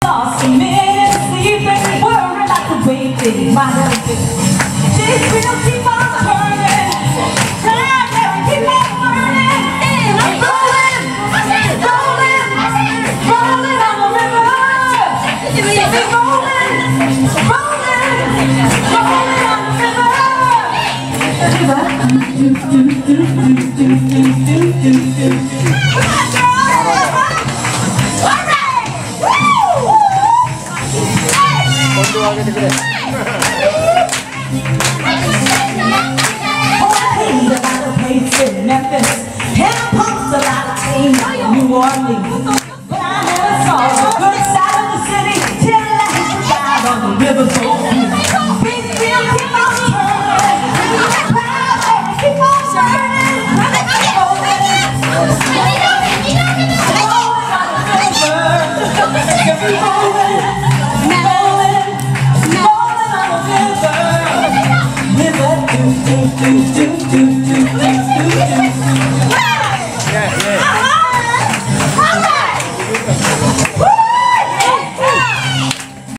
Lost a minute sleeping, worried about the way things might have been. This wheel keep on turning, keep on burning. And I'm rolling, rolling, rolling on the river. Rolling, rolling, rolling on the river. Memphis, and I pumped a lot of teams in New Orleans. But I never saw the good side of the city till I hit the ride on the river boat. Big wheel keep on turning, keep on turning, rolling on the river.